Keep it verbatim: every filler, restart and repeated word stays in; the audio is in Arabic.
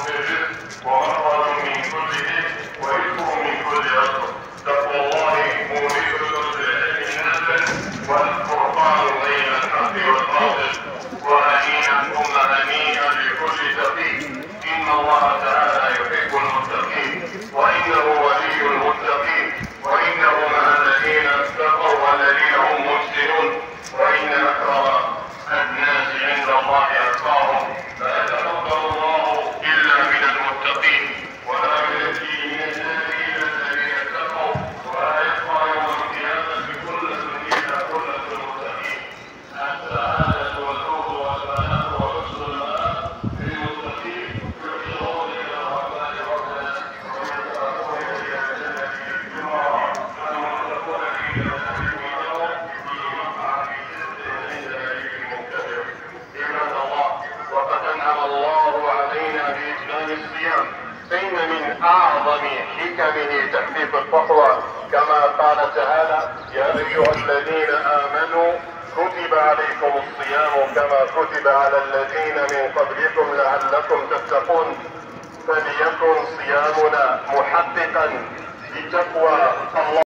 في الرزق ومخرج من كل إثم ويسر من كل عسر. تقوى الله مورثة للعلم النافع والفرقان بين الحق والباطل وهنيئا ثم هنيئا لكل تقي. إن الله تعالى يحب المتقين وإنه ولي المتقين وإنه مع الذين اتقوا والذين هم محسنون وإن أكرم الناس عند الله أتقاهم لا يتقبل الله إلا من المتقين ولا يأتي من الذين الذين اتقوا ولا يبقى يوم القيامة كل إلا كل المتقين. السعادة والنور والفلاح وحسن المآب للمتقين يحشرون إلى الرحمن وحده ويتقون إلى جنته زمرا والمتقون في جنات ونور في مقعد صدق عند مليك مقتدر. عباد الله، وقد أنعم الله علينا بإتمام الصيام، فإن من أعظم حكمه تحقيق التقوى كما قال تعالى: يا أيها الذين آمنوا كتب عليكم الصيام كما كتب على الذين من قبلكم لعلكم تتقون. فليكن صيامنا محققا لتقوى الله.